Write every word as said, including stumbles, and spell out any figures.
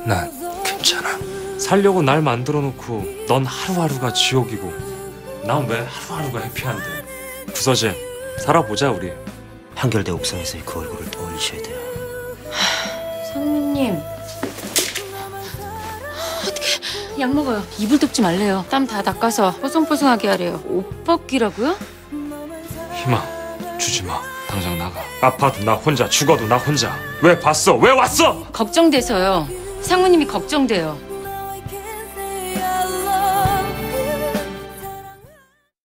난 괜찮아. 살려고 날 만들어 놓고 넌 하루하루가 지옥이고 난 왜 하루하루가 해피한데. 부서진 살아보자 우리. 한결대 옥상에서의 그 얼굴을 떠올리셔야 돼요. 상무님. 어떻게 약 먹어요. 이불 덮지 말래요. 땀 다 닦아서 뽀송뽀송하게 하래요. 옷 벗기라고요? 희망 주지 마. 당장 나가. 아파도 나 혼자, 죽어도 나 혼자. 왜 봤어? 왜 왔어? 걱정돼서요. 상무님이 걱정돼요.